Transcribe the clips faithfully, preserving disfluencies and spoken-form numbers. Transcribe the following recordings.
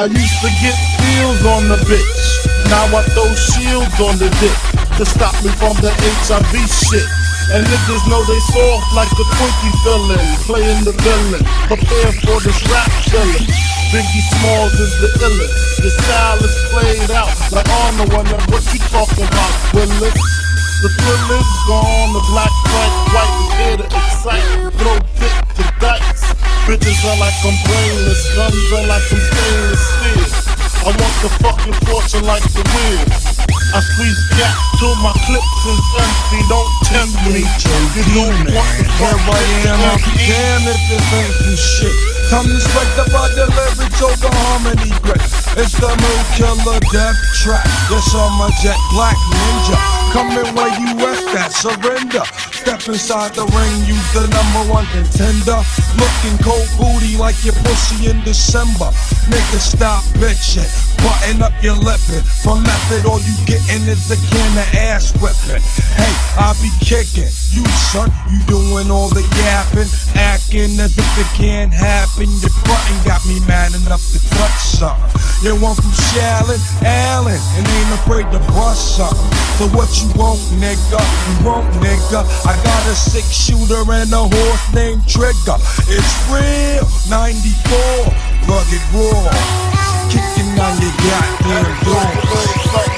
I used to get feels on the bitch. Now I throw shields on the dick to stop me from the H I V shit. And niggas know they soft like a Twinkie fillin', playing the villain, prepare for this rap villain. Biggie Smalls is the illest. Your style is played out like Arnold. Wonder what you talking about, Willis? The thrill is gone, the black, white, white is here to excite. Throw dick to dice. Bitches are like I'm brainless, guns are like I'm stainless steel. I want the fucking fortune like the wheel. I squeeze gap till my clips is empty. Don't tempt me. You don't want the fuck I am. I'm damn if this ain't some shit. Time to strike the body lyrics over harmony great. It's the Mood Killer Death Trap. Yes, I'm a jet black ninja. Coming where you at, that surrender. Step inside the ring, use the number one contender. Looking cold booty like your pussy in December. Nigga, stop bitching. Button up your lippin'. For method, all you gettin' is a can of ass whipping. Hey, I be kicking. You son, you doing all the yapping, acting as if it can't happen. Your frontin' got me mad enough to touch something. You want from Shallon, Allen, and ain't afraid to bust something. So what you want, nigga? You want, nigga? I got a six shooter and a horse named Trigger. It's real, ninety-four, rugged raw, kicking on your goddamn door. Fuck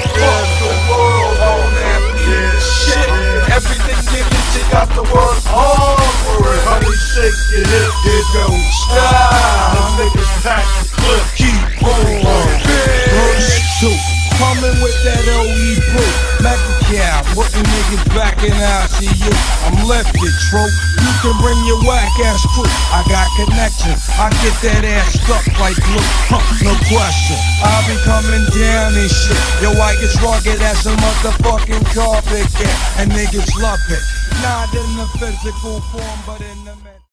the world on that shit. Everything given, you got the word all for it. Honey, shake your hip, It don't stop. the niggas pack the clip. Keep on. Verse two. Coming with that O E brew. Mac the cow, putting niggas back in I C U. I'm lifted, true. You can bring your whack ass crew. I got connection. I get that ass stuck like glue. Huh, no question. I be coming down and shit. Yo, I get rugged as a motherfucking carpet cat. And niggas love it. Not in the physical form, but in the